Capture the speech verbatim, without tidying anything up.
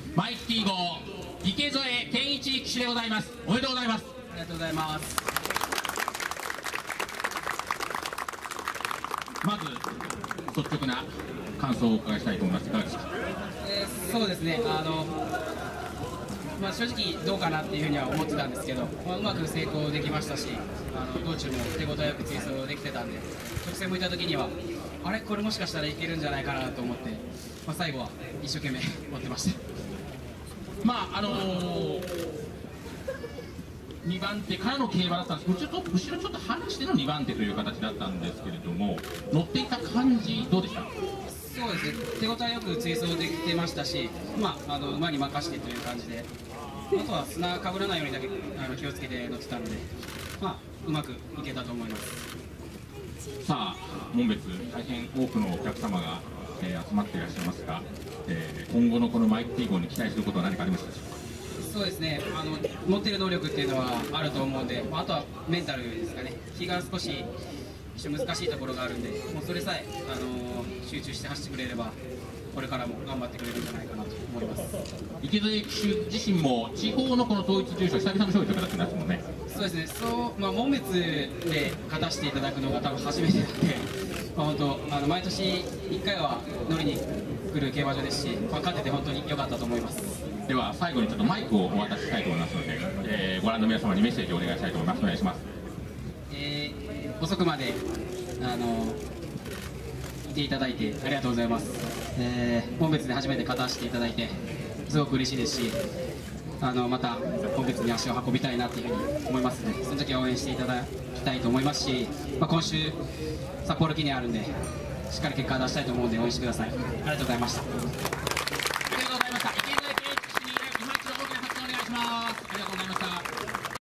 マイティー号池添健一騎手でございます。おめでとうございます。 ありがとうございます。 まず率直な感想をお伺いしたいと思います。いかがですか？ えー、そうですね、あのまあ、正直どうかなっていうふうには思ってたんですけど、まあ、うまく成功できましたし、あの道中も手応えよく追走できてたんで、直線向いた時にはあれこれもしかしたらいけるんじゃないかなと思って、まあ、最後は一生懸命持ってました。 まああのー、にばん手からの競馬だったんですけど、ちょっと後ろちょっと離してのにばん手という形だったんですけれども、乗っていた感じどうでした？ そうですね、手応えよく追走できてましたし、まあ、あの馬に任してという感じで、あとは砂かぶらないようにだけあの気をつけて乗ってたので、まあ、うまくいけたと思います。 さあ、門別、大変多くのお客様が、えー、集まっていらっしゃいますが、えー、今後のこのマイティー号に期待することは何かありますでしょうか？ そうですね、あの持っている能力っていうのはあると思うんで、まあ、あとはメンタルですかね、日が少し一緒難しいところがあるんで、もうそれさえ、あのー、集中して走ってくれれば、これからも頑張ってくれるんじゃないかなと思います。 池添騎手自身も地方のこの統一重賞、久々の勝利という形になってますもんね。 そうですね、そう、まあ、門別で勝たせていただくのが多分初めてなんで、まあ、本当あの毎年いっかいは乗りに来る競馬場ですし、まあ、勝てて本当に良かったと思います。 では最後にちょっとマイクをお渡ししたいと思いますので、えー、ご覧の皆様にメッセージをお願いしたいと思います。お願いします。 えー、遅くまであのいていただいてありがとうございます。えー、門別で初めて勝たせていただいてすごく嬉しいですし、あのまた門別に足を運びたいなというふうに思いますので、その時は応援していただきたいと思いますし、まあ、今週札幌記念あるんでしっかり結果を出したいと思うので応援してください。ありがとうございました。 ありがとうございました。